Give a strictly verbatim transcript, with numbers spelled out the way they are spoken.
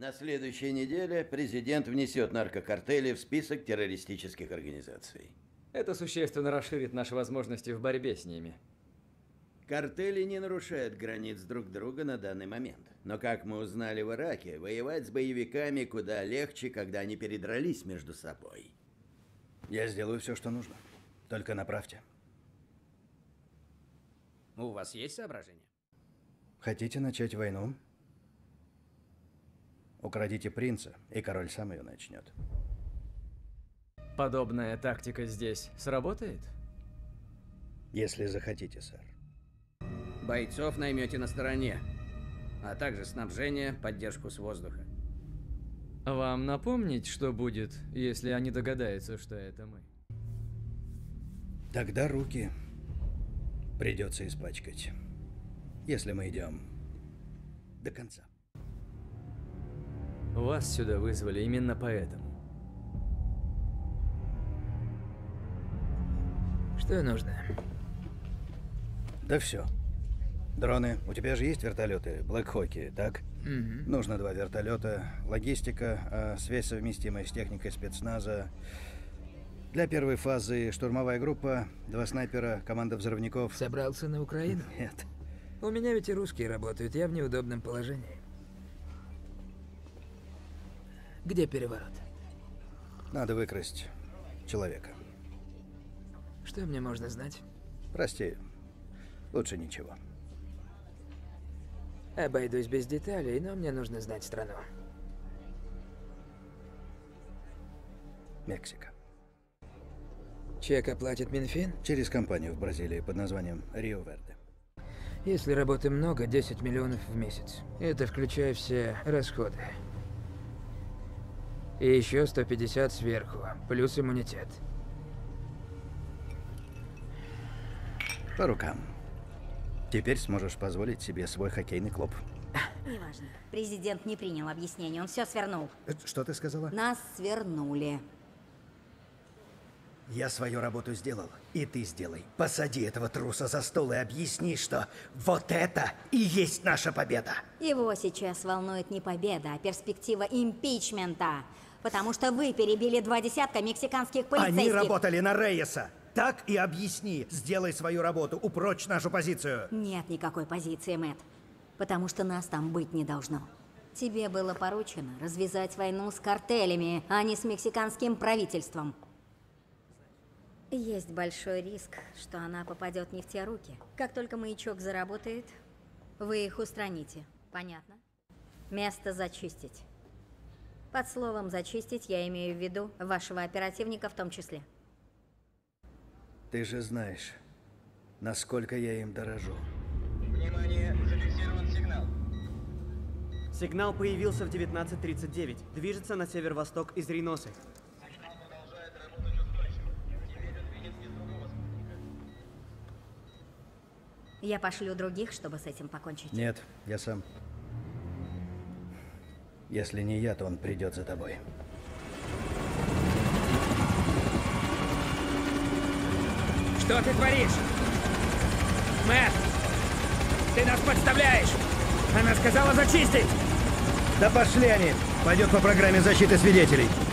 На следующей неделе президент внесет наркокартели в список террористических организаций. Это существенно расширит наши возможности в борьбе с ними. Картели не нарушают границ друг друга на данный момент. Но, как мы узнали в Ираке, воевать с боевиками куда легче, когда они передрались между собой. Я сделаю все, что нужно. Только направьте. У вас есть соображения? Хотите начать войну? Украдите принца, и король сам ее начнет. Подобная тактика здесь сработает? Если захотите, сэр. Бойцов наймете на стороне, а также снабжение, поддержку с воздуха. Вам напомнить, что будет, если они догадаются, что это мы? Тогда руки придется испачкать, если мы идем до конца. Вас сюда вызвали именно поэтому. Что нужно? Да все. Дроны. У тебя же есть вертолеты, Блэк-Хоки, так? Угу. Нужно два вертолета, логистика, а связь совместимая с техникой спецназа. Для первой фазы штурмовая группа, два снайпера, команда взрывников. Собрался на Украину? Нет. У меня ведь и русские работают, я в неудобном положении. Где переворот? Надо выкрасть человека. Что мне можно знать? Прости, лучше ничего. Обойдусь без деталей, но мне нужно знать страну. Мексика. Чек оплатит Минфин? Через компанию в Бразилии под названием Рио Верде. Если работы много, десять миллионов в месяц. Это включая все расходы. И еще сто пятьдесят сверху, плюс иммунитет. По рукам. Теперь сможешь позволить себе свой хоккейный клуб. Неважно. Президент не принял объяснение, он все свернул. Что ты сказала? Нас свернули. Я свою работу сделал, и ты сделай. Посади этого труса за стол и объясни, что вот это и есть наша победа. Его сейчас волнует не победа, а перспектива импичмента. Потому что вы перебили два десятка мексиканских полицейских. Они работали на Рейеса. Так и объясни. Сделай свою работу, упрочь нашу позицию. Нет никакой позиции, Мэтт. Потому что нас там быть не должно. Тебе было поручено развязать войну с картелями, а не с мексиканским правительством. Есть большой риск, что она попадет не в те руки. Как только маячок заработает, вы их устраните. Понятно? Место зачистить. Под словом «зачистить» я имею в виду вашего оперативника в том числе. Ты же знаешь, насколько я им дорожу. Внимание, зафиксирован сигнал. Сигнал появился в девятнадцать тридцать девять. Движется на северо-восток из Рейносы. Сигнал продолжает работать устойчиво. Теперь он видит из другого спутника. Я пошлю других, чтобы с этим покончить. Нет, я сам. Если не я, то он придет за тобой. Что ты творишь? Мэтт! Ты нас подставляешь! Она сказала зачистить! Да пошли они! Пойдет по программе защиты свидетелей.